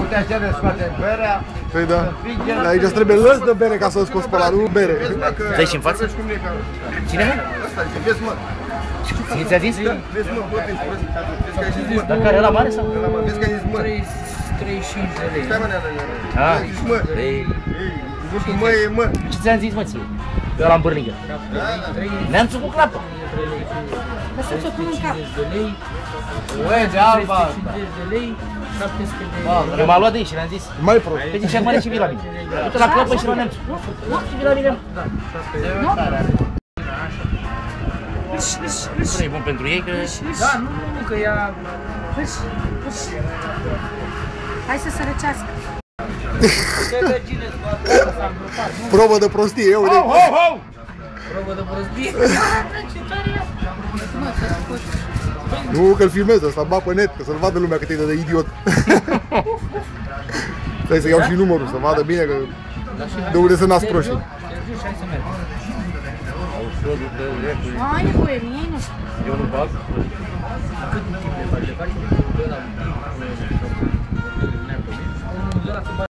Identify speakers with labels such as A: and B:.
A: putea cere scoate berea.
B: Păi da. Aici îți trebuie lăs de bere ca să scoți pe la nu bere.
C: Dă-i și în față? Cine mă?
A: Ăsta, vezi mă.
C: Cine ți-a zis?
A: Vezi mă, bă, vezi că ai zis mă.
C: Dar care, ăla mare sau?
A: Vezi că ai zis mă.
D: 35 de lei.
A: Stai mă, neană.
C: Ah,
A: Zici mă.
C: ei.
A: Vârtul mă e mă.
C: Ce ți-am zis, mă, ție? Ăla în bârnigă. Neamțul cu clapă.
E: Lăsați-o cu un cap.
A: Ue, de alba.
D: 50 de lei, 700 de lei.
C: Eu m-a luat de aici și le-am zis.
B: Mai prost.
C: Pe ce mare și vii la mine. Du-te la clapă și la neamțul. Nu, și vii la mine. Nu e bun pentru ei, că...
D: Da, nu, că ea...
E: Hai să se răcească.
B: Probă de prostie, eu de...
D: Probă de prostie.
B: Nu, că-l filmez ăsta, ba pe net, că să-l vadă lumea cât e de idiot. Stai să iau și numărul, să vadă bine că... De unde să nasc proștii.
E: Ai nevoie, mie nu știu.
C: Eu nu bag.
D: Cât timp le faci? Le faci un